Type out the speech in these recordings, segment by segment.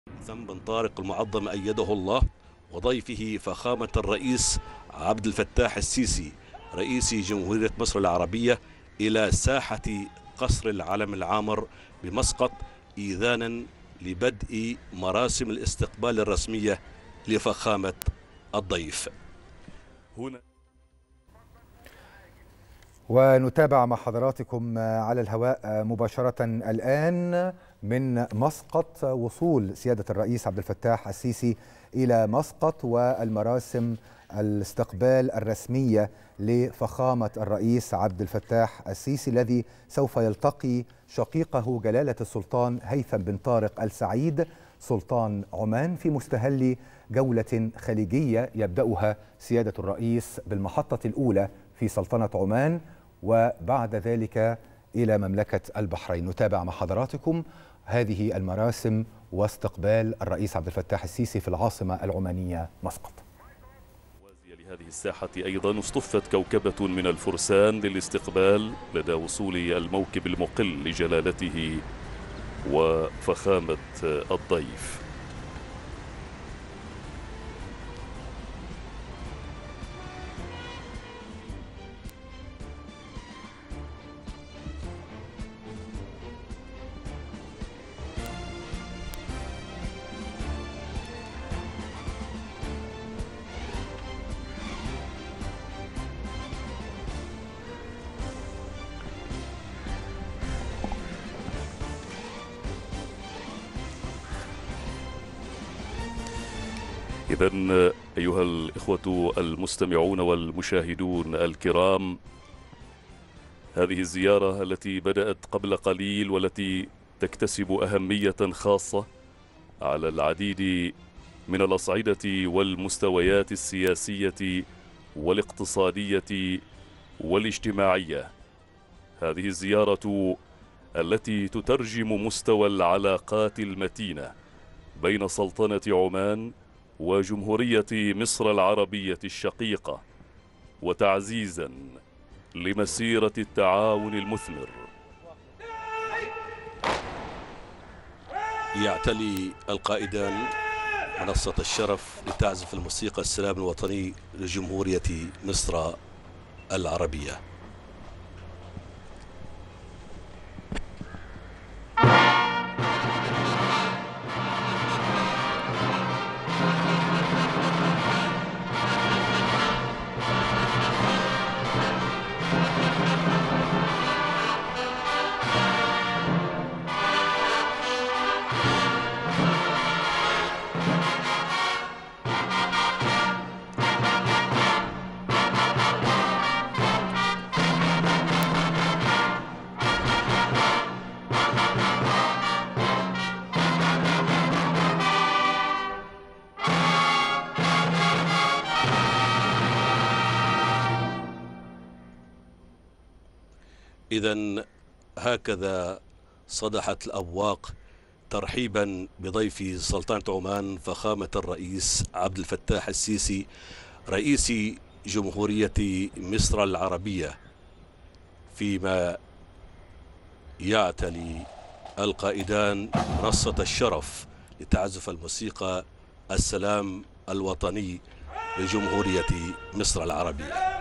بن طارق المعظم أيده الله، وضيفه فخامة الرئيس عبد الفتاح السيسي رئيس جمهورية مصر العربية إلى ساحة قصر العلم العامر بمسقط، إذانا لبدء مراسم الاستقبال الرسمية لفخامة الضيف. هنا ونتابع مع حضراتكم على الهواء مباشرة الآن من مسقط وصول سيادة الرئيس عبد الفتاح السيسي إلى مسقط والمراسم الاستقبال الرسمية لفخامة الرئيس عبد الفتاح السيسي الذي سوف يلتقي شقيقه جلالة السلطان هيثم بن طارق السعيد سلطان عمان في مستهل جولة خليجية يبدأها سيادة الرئيس بالمحطة الأولى في سلطنة عمان وبعد ذلك إلى مملكة البحرين. نتابع مع حضراتكم هذه المراسم واستقبال الرئيس عبد الفتاح السيسي في العاصمة العمانية مسقط. لهذه الساحة أيضا اصطفت كوكبة من الفرسان للاستقبال لدى وصول الموكب المقل لجلالته وفخامة الضيف. إذن أيها الإخوة المستمعون والمشاهدون الكرام، هذه الزيارة التي بدأت قبل قليل والتي تكتسب أهمية خاصة على العديد من الأصعدة والمستويات السياسية والاقتصادية والاجتماعية. هذه الزيارة التي تترجم مستوى العلاقات المتينة بين سلطنة عمان وجمهورية مصر العربية الشقيقة، وتعزيزا لمسيرة التعاون المثمر. يعتلي القائدان منصة الشرف لتعزف الموسيقى السلام الوطني لجمهورية مصر العربية. إذن هكذا صدحت الأبواق ترحيبا بضيف سلطنة عمان فخامة الرئيس عبد الفتاح السيسي رئيس جمهورية مصر العربية، فيما يعتلي القائدان منصة الشرف لتعزف الموسيقى السلام الوطني لجمهورية مصر العربية.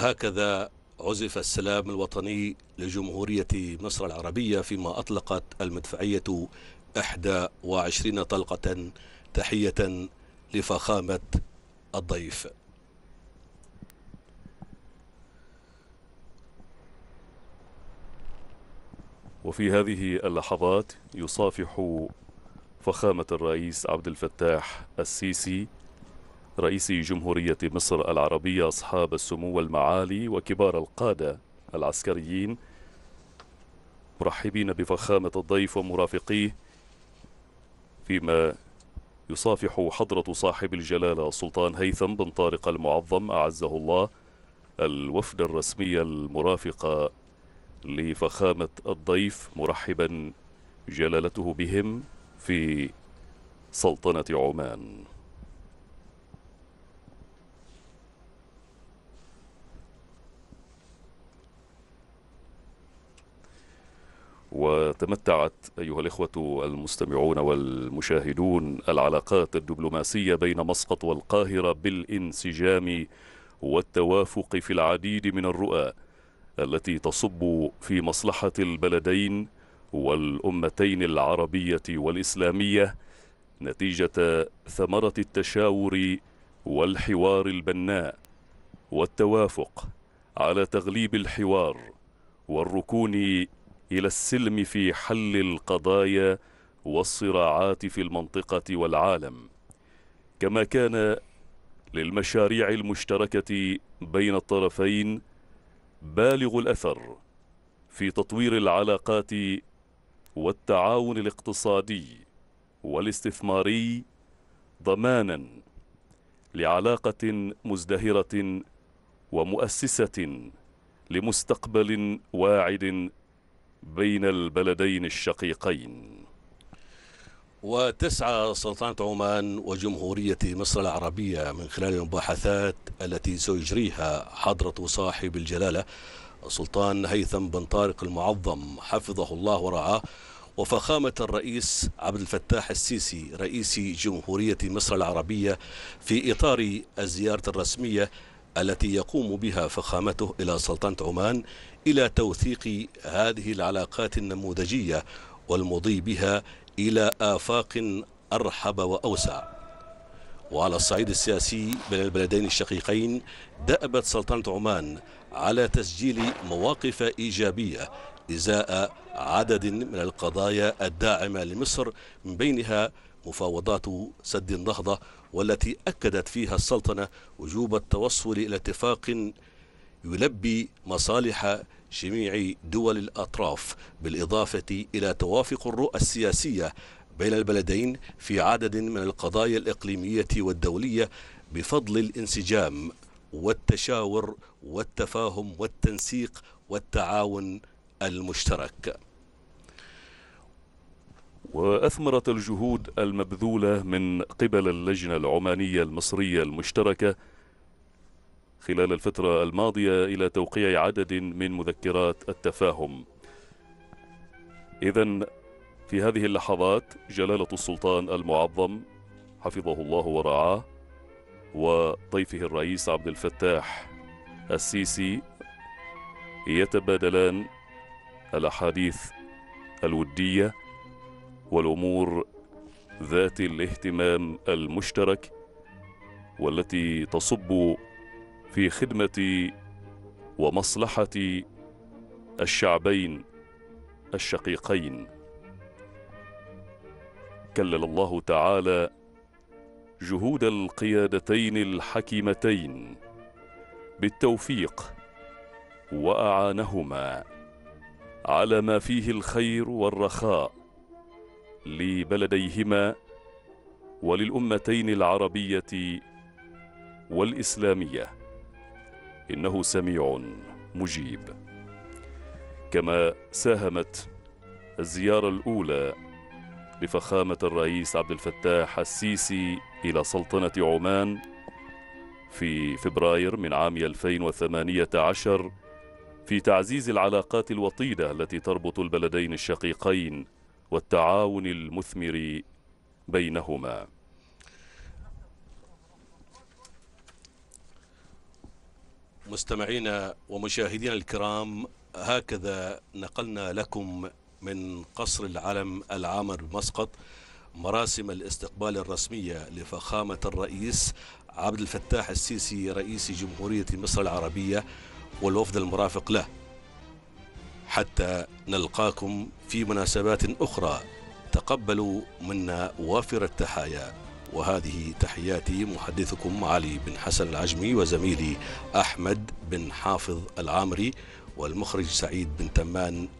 وهكذا عزف السلام الوطني لجمهورية مصر العربية، فيما أطلقت المدفعية 21 طلقة تحية لفخامة الضيف. وفي هذه اللحظات يصافح فخامة الرئيس عبد الفتاح السيسي رئيس جمهورية مصر العربية أصحاب السمو والمعالي وكبار القادة العسكريين، مرحبين بفخامة الضيف ومرافقيه، فيما يصافح حضرة صاحب الجلالة السلطان هيثم بن طارق المعظم أعزه الله الوفد الرسمي المرافق لفخامة الضيف، مرحبا جلالته بهم في سلطنة عمان. وتمتعت أيها الإخوة المستمعون والمشاهدون العلاقات الدبلوماسية بين مسقط والقاهرة بالانسجام والتوافق في العديد من الرؤى التي تصب في مصلحة البلدين والأمتين العربية والإسلامية، نتيجة ثمرة التشاور والحوار البناء والتوافق على تغليب الحوار والركون إلى السلم في حل القضايا والصراعات في المنطقة والعالم، كما كان للمشاريع المشتركة بين الطرفين بالغ الأثر في تطوير العلاقات والتعاون الاقتصادي والاستثماري، ضمانا لعلاقة مزدهرة ومؤسسة لمستقبل واعد بين البلدين الشقيقين. وتسعى سلطنة عمان وجمهورية مصر العربية من خلال المباحثات التي سيجريها حضرة صاحب الجلالة السلطان هيثم بن طارق المعظم حفظه الله ورعاه وفخامة الرئيس عبد الفتاح السيسي رئيس جمهورية مصر العربية في إطار الزيارة الرسمية التي يقوم بها فخامته إلى سلطنة عمان إلى توثيق هذه العلاقات النموذجية والمضي بها إلى آفاق أرحب وأوسع. وعلى الصعيد السياسي بين البلدين الشقيقين دأبت سلطنة عمان على تسجيل مواقف إيجابية إزاء عدد من القضايا الداعمة لمصر، من بينها مفاوضات سد النهضة، والتي أكدت فيها السلطنة وجوب التوصل إلى اتفاق يلبي مصالح جميع دول الأطراف، بالإضافة إلى توافق الرؤى السياسية بين البلدين في عدد من القضايا الإقليمية والدولية بفضل الانسجام والتشاور والتفاهم والتنسيق والتعاون المشترك. وأثمرت الجهود المبذولة من قبل اللجنة العمانية المصرية المشتركة خلال الفترة الماضية إلى توقيع عدد من مذكرات التفاهم. إذن في هذه اللحظات جلالة السلطان المعظم حفظه الله ورعاه وضيفه الرئيس عبد الفتاح السيسي يتبادلان الأحاديث الودية والأمور ذات الاهتمام المشترك، والتي تصب في خدمة ومصلحة الشعبين الشقيقين. كلل الله تعالى جهود القيادتين الحكيمتين بالتوفيق وأعانهما على ما فيه الخير والرخاء لبلديهما وللأمتين العربية والإسلامية، إنه سميع مجيب. كما ساهمت الزيارة الأولى لفخامة الرئيس عبد الفتاح السيسي إلى سلطنة عمان في فبراير من عام 2018 في تعزيز العلاقات الوطيدة التي تربط البلدين الشقيقين والتعاون المثمر بينهما. مستمعينا ومشاهدينا الكرام، هكذا نقلنا لكم من قصر العلم العامر بمسقط مراسم الاستقبال الرسمية لفخامة الرئيس عبد الفتاح السيسي رئيس جمهورية مصر العربية والوفد المرافق له، حتى نلقاكم في مناسبات أخرى. تقبلوا منا وافر التحايا، وهذه تحياتي محدثكم علي بن حسن العجمي، وزميلي أحمد بن حافظ العامري، والمخرج سعيد بن تمان.